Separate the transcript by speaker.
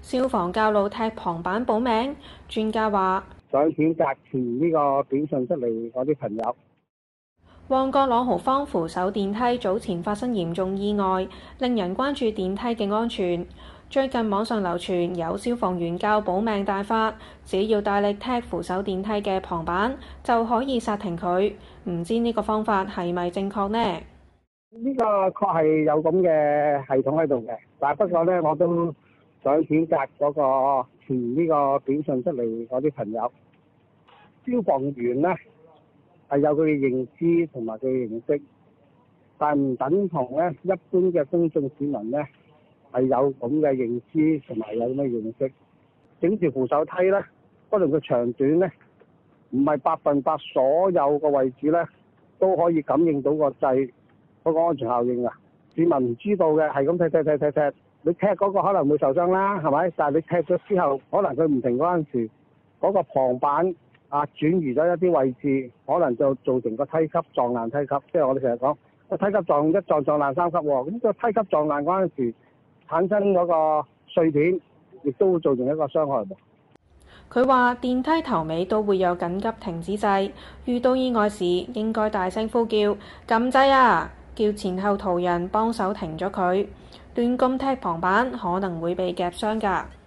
Speaker 1: 消防教路踢旁板保命，專家話
Speaker 2: 想選擇傳呢個短信出嚟嗰啲朋友。
Speaker 1: 旺角朗豪坊扶手電梯早前發生嚴重意外，令人關注電梯嘅安全。最近網上流傳有消防員教保命大法，只要大力踢扶手電梯嘅旁板就可以剎停佢。唔知呢個方法係咪正確呢？
Speaker 2: 呢個確係有咁嘅系統喺度嘅，但係不過呢，我都想選擇嗰個傳呢個短信出嚟嗰啲朋友。消防員呢係有佢嘅認知同埋佢嘅認識，但唔等同呢一般嘅公眾市民呢係有咁嘅認知同埋有咁嘅認識。整條扶手梯呢，不論佢長短呢，唔係100%所有個位置呢都可以感應到個掣嗰個安全效應啊！市民唔知道嘅係咁踢，你踢嗰個可能會受傷啦，係咪？但係你踢咗之後，可能佢唔停嗰陣時，嗰個旁板轉移咗一啲位置，可能就造成個梯級撞爛梯級。即係我哋成日講個梯級撞爛3級喎，咁個梯級撞爛嗰陣時產生嗰個碎片，亦都會造成一個傷害。
Speaker 1: 佢話電梯頭尾都會有緊急停止掣，遇到意外時應該大聲呼叫撳掣啊！叫前後途人幫手停咗佢，亂咁踢旁板可能會被夾傷㗎。